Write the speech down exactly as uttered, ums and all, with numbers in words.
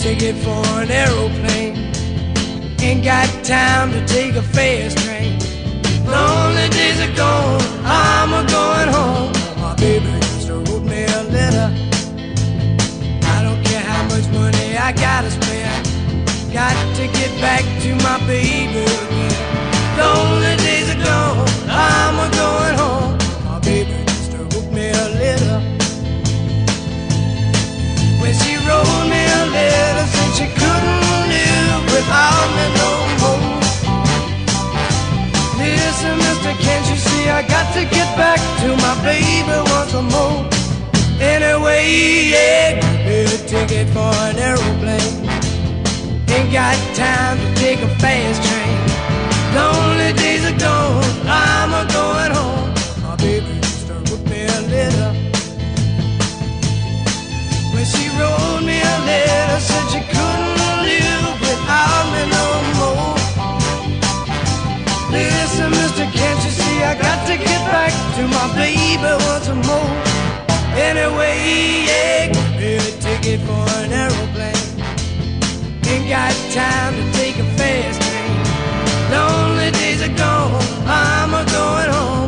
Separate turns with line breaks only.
ticket for an aeroplane. Ain't got time to take a fast train. Lonely days are gone, I'm a going home. My baby just wrote me a letter. I don't care how much money I gotta spend, got to get back to my baby again. Lonely days are gone, I'm a going home. My baby just wrote me a letter. When she wrote me a letter, said she couldn't live without me no more. Listen, mister, can't you see I got to get back to my baby once more? Anyway, yeah, get a ticket for an aeroplane. Ain't got time to take a fast train. Lonely days are gone, I'm a going home. My baby just wrote me a letter. When she wrote me a letter, said she couldn't live without me no more. Listen, mister, can't you see I got to get back to my baby once more? Anyway, yeah, get a ticket for an aeroplane. Ain't got time to take a fast train. Lonely days are gone, I'm a going home.